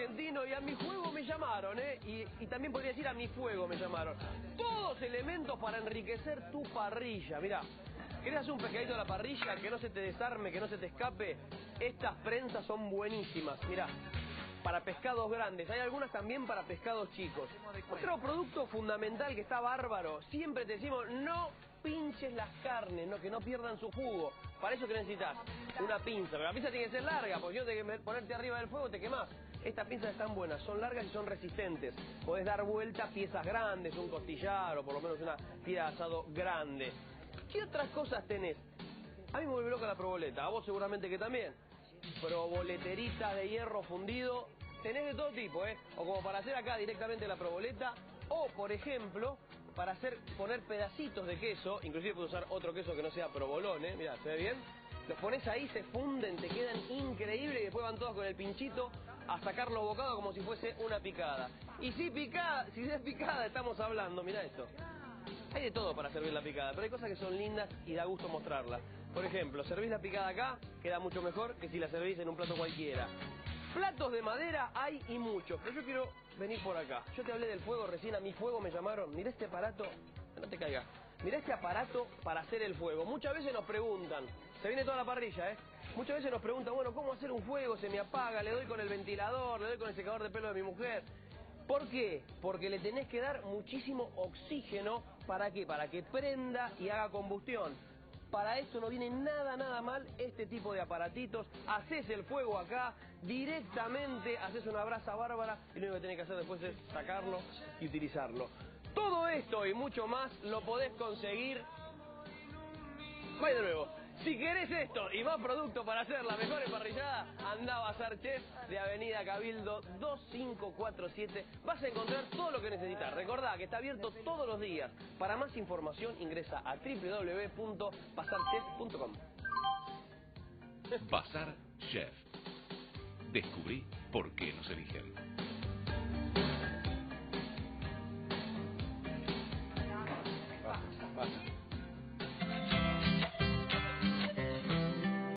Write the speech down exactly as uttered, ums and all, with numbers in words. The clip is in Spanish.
argentino y a mi juego me llamaron, ¿eh? Y, y también podría decir a mi fuego me llamaron. Todos elementos para enriquecer tu parrilla. Mirá, ¿querés hacer un pescadito a la parrilla? Que no se te desarme, que no se te escape. Estas prensas son buenísimas, mirá. Para pescados grandes, hay algunas también para pescados chicos. Otro producto fundamental que está bárbaro, siempre te decimos, no pinches las carnes, no, que no pierdan su jugo. Para eso que necesitas una pinza, pero la pinza tiene que ser larga, porque si no tenés que ponerte arriba del fuego te quemás. Estas pinzas están buenas, son largas y son resistentes. Podés dar vuelta a piezas grandes, un costillar o por lo menos una tira de asado grande. ¿Qué otras cosas tenés? A mí me vuelve loca la proboleta, a vos seguramente que también. Proboleteritas de hierro fundido, tenés de todo tipo, ¿eh? O como para hacer acá directamente la proboleta, o por ejemplo, para hacer poner pedacitos de queso, inclusive puedes usar otro queso que no sea provolone, ¿eh? Mirá, ¿se ve bien? Los pones ahí, se funden, te quedan increíbles y después van todos con el pinchito a sacar los bocados como si fuese una picada. Y si picada, si es picada estamos hablando, mirá esto. Hay de todo para servir la picada, pero hay cosas que son lindas y da gusto mostrarlas. Por ejemplo, servís la picada acá, queda mucho mejor que si la servís en un plato cualquiera. Platos de madera hay y muchos, pero yo quiero venir por acá. Yo te hablé del fuego recién, a mi fuego me llamaron. Mirá este aparato, no te caigas. Mirá este aparato para hacer el fuego. Muchas veces nos preguntan, se viene toda la parrilla, ¿eh? Muchas veces nos preguntan, bueno, ¿cómo hacer un fuego? Se me apaga, le doy con el ventilador, le doy con el secador de pelo de mi mujer. ¿Por qué? Porque le tenés que dar muchísimo oxígeno. ¿Para qué? Para que prenda y haga combustión. Para esto no viene nada, nada mal este tipo de aparatitos. Haces el fuego acá, directamente haces una brasa bárbara y lo único que tenés que hacer después es sacarlo y utilizarlo. Todo esto y mucho más lo podés conseguir. Voy de nuevo. Si querés esto y más producto para hacer la mejor emparrillada, andá a Bazar Chef de Avenida Cabildo dos cinco cuatro siete. Vas a encontrar todo lo que necesitas. Recordá que está abierto todos los días. Para más información ingresa a w w w punto bazar chef punto com. Bazar Chef. Descubrí por qué nos eligen.